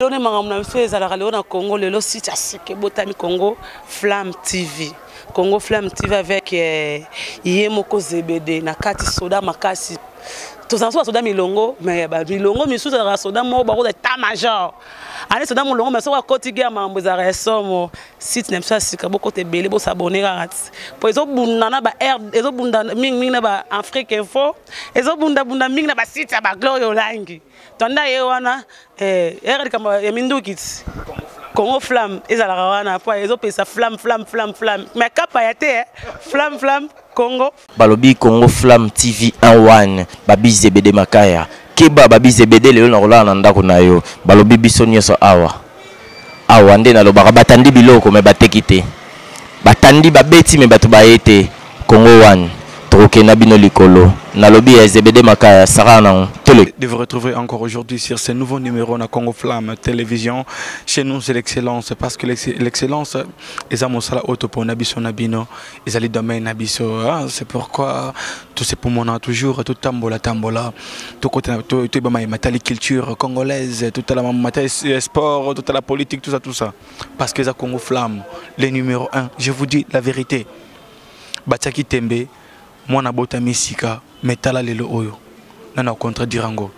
On est maintenant fait à Congo, le site à Botami Congo, Flamme TV. Congo Flamme TV avec Yemoko ZBD, Nakati Soda Makasi. Tous ensemble Soda Milongo, mais Milongo, mais sous la Soda Mo, baro d'état-major. Allez Soda Milongo, mais ça va continuer à m'embouser son site nem ça si beaucoup te belé, beau s'abonner à pour les autres bundana ba air, les autres bundana ming na ba Afrique Info, les autres bundana ming na ba site ba Glory Olangi. Tonda yewana comme Mindu Kids. Congo Flamme, ils allaient wana pour les autres ça flamme. Mais capayate flamme Congo. Balobi Congo Flamme TV 1 babi ZBD makaya. Keba babi ZBD leo na rola na ndako na yo. Balobi biso nyoso awa. Awa nde na lobaka batandi biloko me batekite. Batandi babeti me batu baete Congo 1. Troké Nabino Likolo, Nalobi et ZBD Makaya, Sarah de vous retrouver encore aujourd'hui sur ce nouveau numéro de Congo Flamme Télévision. Chez nous, c'est l'excellence, parce que l'excellence, ils ont la auto pour Nabiso Nabino, ils ont le domaine Nabiso. C'est pourquoi tout c'est pour moi toujours, tout tambola, tout côté, tout la culture congolaise, toute la sport, toute la politique, tout ça. Parce que ça Congo Flamme, les numéro 1, je vous dis la vérité. Bataki Tembe. Moi, na bota misika, metala lelo oyo. Nana contre Dirango.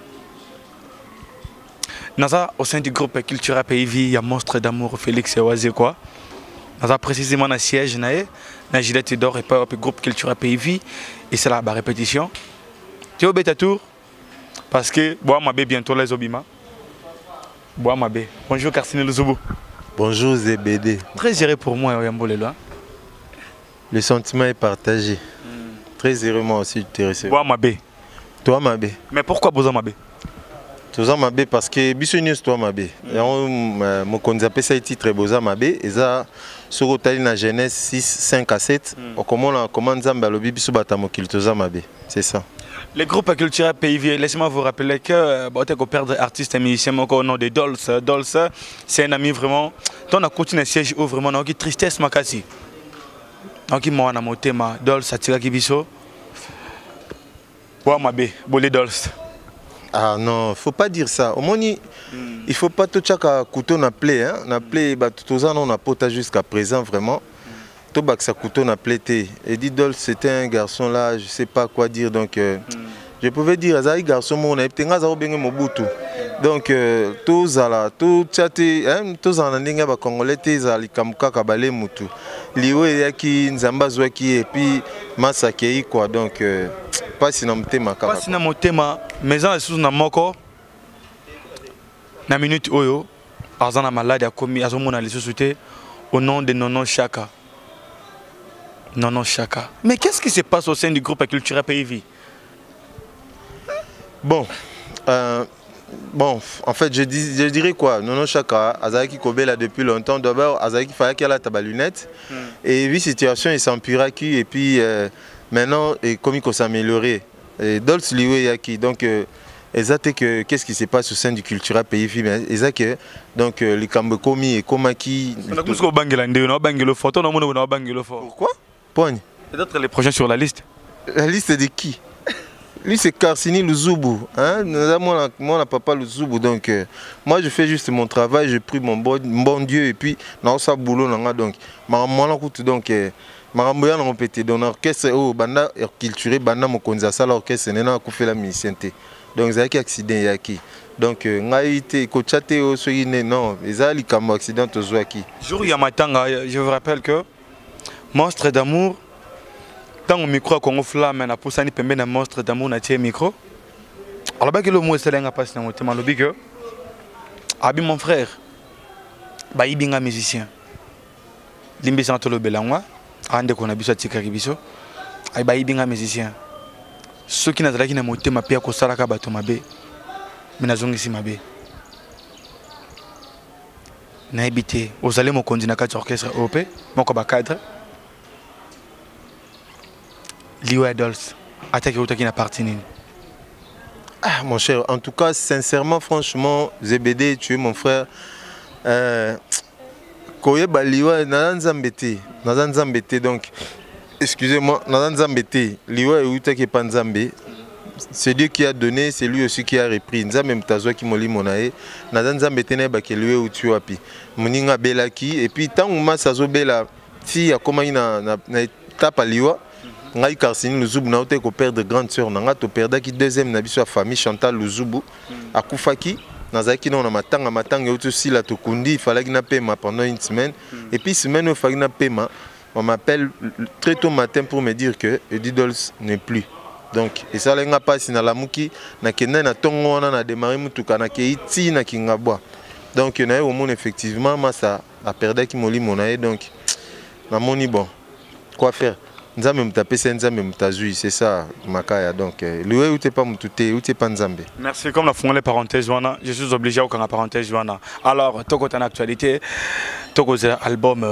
Naza au sein du groupe Cultura PIV, il y a Monstre d'amour Félix Oazé quoi. Naza précisément na siège nae, na Gillette d'or et pas au groupe Cultura PIV et c'est là la répétition. Tu es au bêta tour parce que bois ma bé bientôt les obima. Bois ma bé. Bonjour Carcine Luzubu. Bonjour ZBD. Très géré pour moi Oyambolelo. Le sentiment est partagé. Très heureusement aussi de te recevoir. Toi, Mabé. Toi, Mabé. Mais pourquoi Boza Mabé? Boza Mabé parce que Bissonius, toi, Mabé. Mon conzappé, ça a été très Boza Mabé. Et ça, sur la jeunesse 6, 5 à 7, on commande Zambalobi, Bissobata Mokiltoza Mabé. C'est ça. Le groupe culturel PIV, laissez-moi vous rappeler que on perdre artiste et musicien au nom de Dolls. Dolls, c'est un ami vraiment. On a continué à siège où vraiment, on a eu tristesse, Makasi. Donc, il m'a dit que Dolls a tiré Kibiso. Dolls. Ah non, il ne faut pas dire ça. Au moins, il ne faut pas tout chaque couteau na plaie. Na plaie, tout ça, on a pas jusqu'à présent vraiment. Tout ça couteau na plaie. Et dit Dolls, c'était un garçon là, je ne sais pas quoi dire. Donc, je pouvais dire, c'est un garçon, on a été un Mobutu. Donc, tous ça, tout chaté, tous en ligne, les Congolais, ils ont kamuka kabale mutu. Liwe yaki nzamba zwaki et puis masakei quoi. Donc, pas si na motema kaka. Pas si na motema, mais en sous na moko. Na minute oyo, azana malade a commis azomona les sociétés au nom de Nono Chaka. Nono Chaka. Mais qu'est-ce qui se passe au sein du groupe culturel PIV? Bon, en fait, je dirais quoi? Nono Chaka, Azaki Kobela depuis longtemps. D'abord, Azaki fallait qu'elle ait ta lunette. Et oui, situation est s'empira qui. Et puis, maintenant, comme il faut s'améliorer. Dolls Liwe Yaki. Donc, exact que qu'est-ce qui se passe au sein du culturel PIV? Exact que donc les Kambekomi et Komaki. Pourquoi? Pogne. Peut-être les prochains sur la liste. La liste de qui? Lui c'est Carcini Luzubu, hein? Moi papa Luzubu, donc moi je fais juste mon travail, je prie mon bon Dieu et puis dans ça boulot donc donc maramboya na répété dans l'orchestre au banda culturel banda mokonza ça l'orchestre nena ko fait la musicienté. Donc ça qui accident yaki. Donc ngaïté ko chaté au soyine non, ezali comme accident to zwaki. Jour yamatanga, je vous rappelle que Monstre d'amour tant au micro Congo Flamme na poussani pembe na Monstre d'amour na tie micro. Alors ba que le mot c'est là passe na motema lobi que abi mon frère ba ibinga musicien. Limbi santo lo belangwa ande ko na biso tika biso ay ba ibinga musicien. Ceux qui n'azalaki na motema pia ko salaka bato mabe. Mina zongisi mabe. Na habité aux allez mon kondina ka orchestre OP moko ba cadre. Liwe Dolls, attaque au qui n'a parti. Ah mon cher, en tout cas sincèrement franchement ZBD tu es mon frère. Koye baliwa nazanzambete donc excusez-moi nazanzambete liwa utaki panzambe c'est Dieu qui a donné, c'est lui aussi qui a repris. Nza même tazwa ki moli monae, nazanza metene ba ke lui uti wapi. Moninga belaki et puis tant ma sazo bela si ya koma na tapa liwa. Ngai Karsini Luzubu na ote ko perdre grande sœur nanga to perda ki deuxième na biso famille Chantal Luzubu akufaki nazaki na matanga uti si la to kundi fallait na pema pendant une semaine et puis semaine il fallait na pema. On m'appelle très tôt matin pour me dire que Eddie Dolls n'est plus. Donc, et ça, n'a pas si na la muki, na kena na tongo wana na démarré mutuka na keiti na kingabwa. Donc, il y a au monde effectivement, moi ça a perdu qui moli monae. Donc, na moni bon, quoi faire? Nzambe mtape c'est nzambe mtazui, c'est ça makaya. Donc, lui ou t'es pas mutute, ou t'es pas nzambe. Merci. Comme la fond les parenthèses, je suis obligé à la parenthèse. Alors, toi côté en actualité, toi côté album.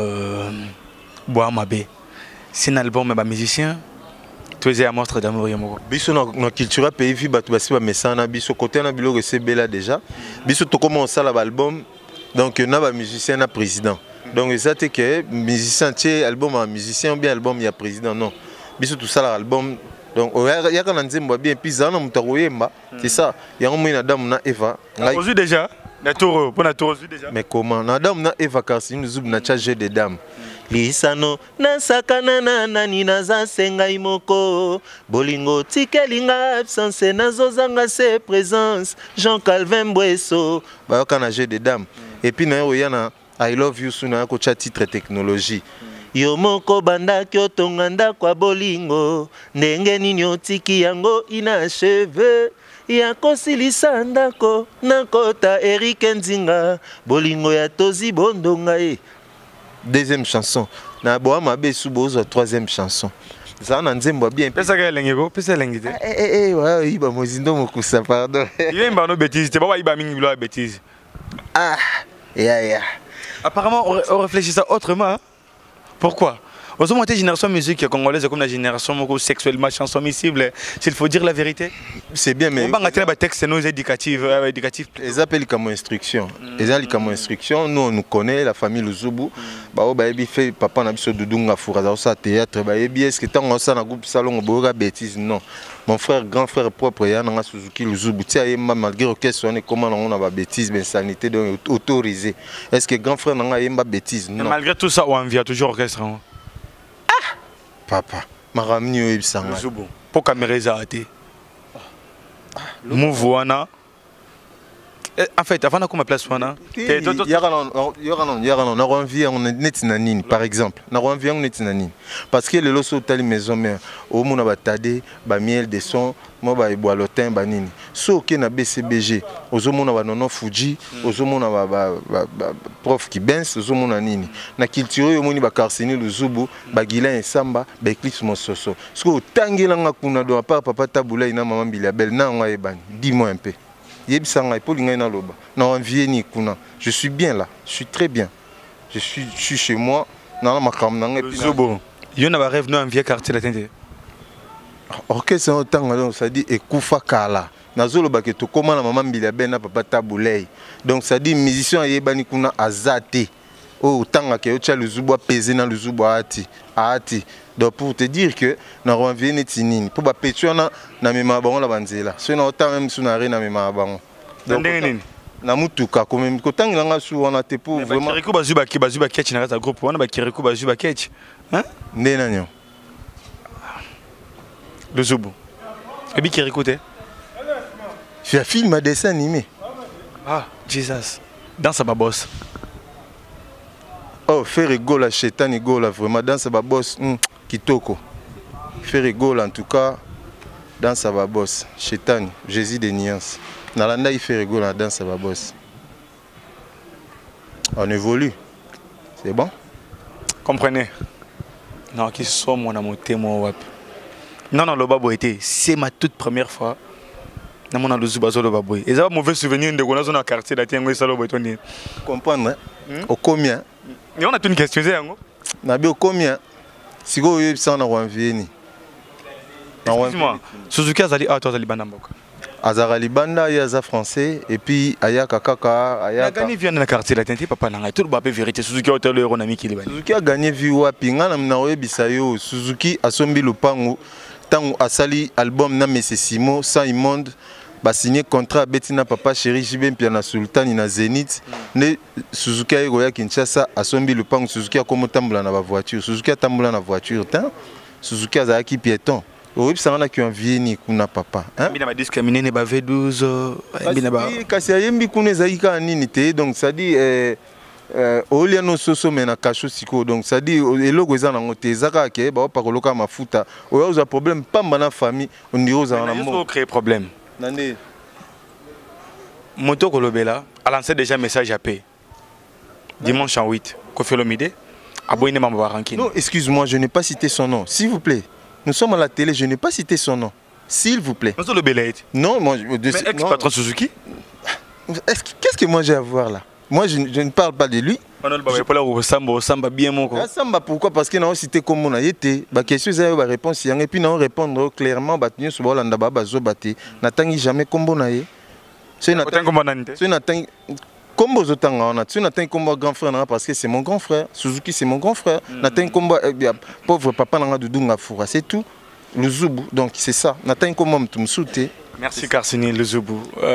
Boamabe, c'est un album de musicien. Tu es un monstre d'amour. Biso na culture pays vi batu basi ba mesana biso côté na bilo recebe là déjà. Biso to commence ça l'album. Donc na ba musicien na président. Donc ça c'est que musicien tiens album à musicien ou bien album il y a président non. Biso tout ça l'album. Donc il y a quand on dit bien puis ça na mutaroyemba. C'est ça. Il y a un moyen d'Adam na Eva. Aujourd'hui déjà. Na tour pour na tour déjà. Mais comment na Adam na Eva Karsini Luzubu na chargé des dames. Lisano nasakana na nani naza senga imoko bolingo tikelinga absence nazozanga se présence Jean Calvin Bouesso bayoka na jeu de dames et puis na oyana I love you suna ko cha titre technologie yo moko banda kyotonga ndakwa bolingo ndenge nini otiki yango ina cheveux ya kosilisa ndako nakota Eric Nzinga bolingo ya tozi bondonga e. Deuxième chanson. Na Boamabe Subozo, troisième chanson. Ça na nzembo bien. Pesa ka lengeko, pesa lengite. Ouais, iba mozindo mokusa pardon. Il est pas no bêtise, t'es pas iba mingi bilo bêtise. Ah, ya. Apparemment on réfléchit ça autrement. Pourquoi? Aux hommes de génération musique congolaise comme la génération sexuellement transmissible, s'il faut dire la vérité. C'est bien mais. On va mettre texte nous éducatifs. Ils appellent comme instruction. Ils appellent comme instruction. Nous on nous connaît la famille Luzubu. Bah oh bah ebi fait papa na biso dudunga furaza ça théâtre bah ebi est-ce que tant on ça na groupe salon boga bêtise non. Mon frère grand frère propre ya na Suzuki Luzubu tia yemba malgré auquel on est comment on a ba bêtise mais sanité donc autorisé. Est-ce que grand frère na yemba bêtise non. Malgré tout ça on vient toujours orchestre. Papa, ma rameni oyebi sanga. Pour caméra zaate. Mouvouana. En fait, avant qu'on me place wana. On revient on est netinanine par exemple. On revient on netinanine. Parce que le loso tali maison mère. Au mona batade, ba miel de son, mo ba eboalotin ba nini. So ke na BCBG, ozomona ba nono Fuji, ozomona ba prof qui benz, ozomona nini. Na culture yo moni ba Karsini Luzubu, ba Gilan Esamba, ba Eclipse Mososo. Sko tangela nga kuna do pa papa Tabula ina maman Bilabel na nga ebani. Dis-moi un peu. Je suis bien là, je suis très bien. Je suis chez moi. Il y a un rêve dans un vieux quartier latin. Ok, c'est un temps, ça dit Ekoufa Kala. Nazolo baketo comment la maman Bilabel na papa Taboulay. Donc ça dit musicien yebani kuna azate. Oh, tant que tu as le zubo pesé dans le zubo ati. Donc pour te dire que nous avons vu netinin pour ba pétuer na même bango la banzela. Si on autant même sous na rena même bango. Donc na mutuka comme même ko tangi nga su on a te pour vraiment. Kirikou bazuba ketch na groupe on ba kirikou bazuba ketch. Hein? Ndena nyo. Le zubo. Et bi kirikou te. Je fais film à dessin animé. Ah, Jesus. Dans sa boss. Oh, faire rigolo, Chétan rigolo, vraiment, dans sa boss, Kitoko. Faire rigolo, en tout cas, dans sa boss, Chétan, Jésus des nuances. Nalanda, il fait rigolo, dans sa boss. On évolue. C'est bon? Comprenez? Non, qui soit mon amour témoin web. Non, le babo était, c'est ma toute première fois. Non, mon amour le babo. Et ça va mauvais souvenir de la zone quartier, la tienne, ça va être comprendre, au combien? Mais on a une question, c'est au combien? Si vous avez ça, on a envie. Excuse-moi, Suzuki Azali, ah, toi, Azali Banamboka. Azarali Banda, il y a français, et puis Ayaka Kaka. Ayaka. Gagné vient dans la quartier, la tente, papa, n'a tout le bapé vérité. Suzuki a été le ami qui est. Suzuki a gagné Viwa, Pinga, Namnawe Bisayo, Suzuki a sombi le pango. tant asali album na Messe Simo sans immonde ba signé contrat Betina Papa Chéri JB Piana Sultan na Zenith ne Suzuki ayo ya Kinshasa asombi le pang Suzuki akomo tambola na ba voiture Suzuki atambola na voiture tant Suzuki azaki piéton oui ça on a qui envie ni kuna papa hein bina ba discriminer ne ba V12 bina ba kasi ayembi kuna zaika nini te donc ça dit olia no soso mena kasho siko donc ça dit eloko eza nango te ezaka ke ba pa koloka mafuta oya uza problème pamba na famille on dit oza na mo créer problème nande moto kolobela a lancé déjà message à paix dimanche en 8 Koffi Olomide aboyine mamba ranking. Non, excuse-moi, je n'ai pas cité son nom, s'il vous plaît. Nous sommes à la télé, je n'ai pas cité son nom. S'il vous plaît. Non, moi... Mais ex-patron Suzuki. Qu'est-ce que moi j'ai à voir là? Moi, je ne parle pas de lui. Samba, pourquoi? Parce que nous avons cité comme on a été. La question, c'est la réponse. Et puis, nous répondre clairement. Nous n'attendons jamais comme on a été. Combo Zotanga, on a combo grand frère parce que c'est mon grand frère. Suzuki, c'est mon grand frère. N'atteint combo pauvre papa n'a de Dunga Foura, c'est tout. Le Zoubou, donc c'est ça. N'atteint combo Mtumsoute. Merci Karsini, le Zoubou.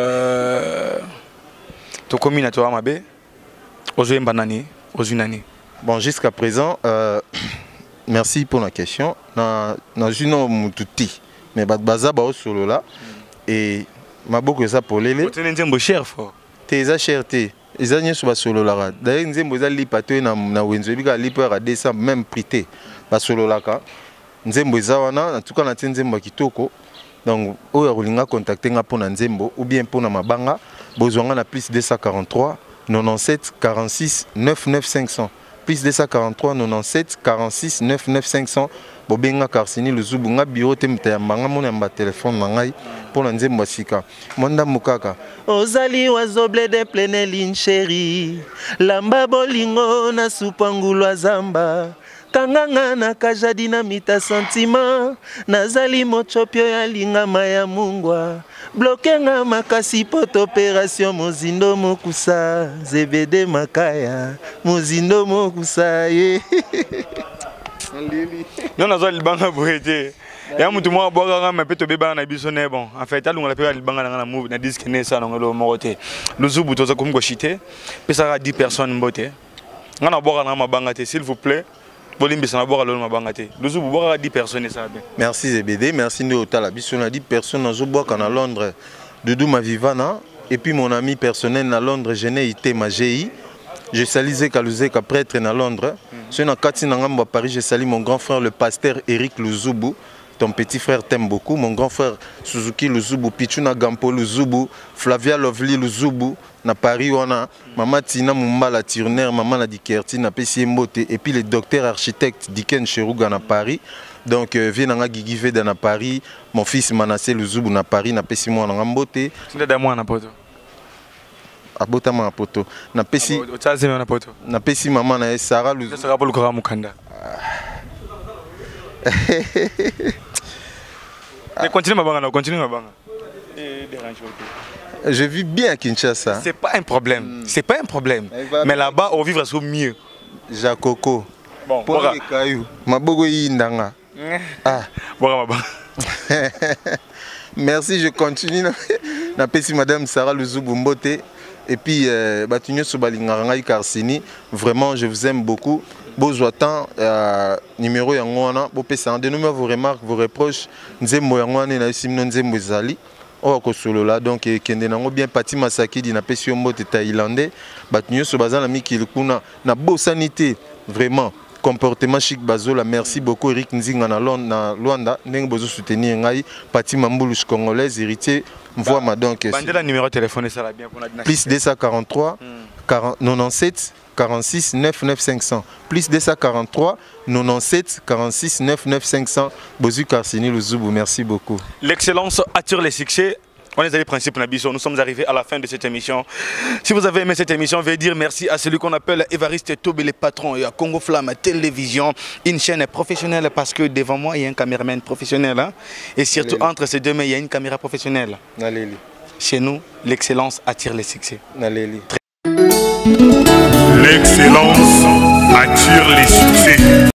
Tu commune à toi, Mabé, aux Banani, aux Unani. Bon, jusqu'à présent, merci pour la question. Dans une Moutouti, mais Baza Bao solo là. Et ma beaucoup ça pour les. Tu es un cher fort. Teza cherté ezanye so basolo la d'ailleurs nzembo za lipato na wenzo bika lipa ra décembre même prité basolo la ka nzembo za wana en tout cas na nzembo kitoko donc oya rolinga contacter nga pona nzembo ou bien pona mabanga bozwanga na plus 243 97 46 99 500 plus 243 97 46 99 500 bobenga Karsini le Zoubou nga bureau te mtayambanga mona mba téléphone na ngai pona nzembo sika monda mukaka ozali wazoble de pleine ligne chérie lamba bolingo na supangulwa zamba kanganga na kajadi na mita sentiment nazali mochopio ya lingama ya mungwa blokenga makasi poto opération mozindo mokusa zebede makaya mozindo mokusa ye non nazo libanga boete ya mutu mo boga ma peto beba na biso ne bon en fait alunga la pe libanga na move na disque ne ça ngolo morote le Zoubou toza comme gochité pesa 10 personnes mbote ngana boga na mabanga te s'il vous plaît bolimbi sana boga lo mabanga te le Zoubou boga 10 personnes ça bien merci Zebede merci ndo otala biso na 10 personnes nazo boka na Londres Doudou Mavivana et puis mon ami personnel na Londres Gené Ité Magei. Je salue Zeka prêtre à Londres. Je suis à Paris, je salue mon grand frère le pasteur Eric Luzoubou. Ton petit frère t'aime beaucoup. Mon grand frère Suzuki Luzoubou, Pichuna Gampo Luzoubou, Flavia Lovely Luzoubou. Na Paris, on a Maman Tina Mumbala Turner, Maman la Dikerti, na Pessi Mbote. Et puis le docteur architecte Diken Cherouga na Paris. Donc, viens Guigui Veda na Paris. Mon fils Manassé Luzoubou na Paris, na Pessi Mbote. Tu es d'amour na poto. Abota ma poto na pesi na pesi maman na Sarah Luzu Sarah pour le kora mukanda mais continue mabanga je vis bien à Kinshasa. C'est pas un problème, c'est pas un problème, mais là-bas on vivra au mieux. Jakoko bon pour les cailloux mabogo yindanga ah mabanga. Merci, je continue na pesi madame Sarah Luzu Mbote. Et puis, Batunyo Sobalingarangai Karsini, vraiment, je vous aime beaucoup. Bozoatan, numéro Yangwana, Bopesa, dénommez vos remarques, vos reproches. Nzembo Yangwane, na Simon Nzembo Zali. Oh, Kosolo là, donc, Kendenango bien Pati Masaki, Dina Pesio Mbote Thaïlandais. Batunyo Sobazan, Miki Lukuna, na beau sanité, vraiment. Comportement chic Bazola, merci beaucoup Eric Nzinga na Luanda, Neng Bozo soutenir Ngai, Pati Mamboulou congolaise, héritier, voix ma donc. Bandela numéro de téléphone, ça va bien pour la dynastie. Plus 243 97 46 99 500. Plus 243 97 46 99 500. Bozu Karsini le Zoubou, merci beaucoup. L'excellence attire les succès. On est allé principe Nabiso, nous sommes arrivés à la fin de cette émission. Si vous avez aimé cette émission, veuillez dire merci à celui qu'on appelle Évariste Tobe, le patron, et à Congo Flamme Télévision, une chaîne professionnelle parce que devant moi il y a un caméraman professionnel, hein, et surtout entre ces deux mains il y a une caméra professionnelle. Naléli. Chez nous, l'excellence attire les succès. Naléli. L'excellence attire les succès.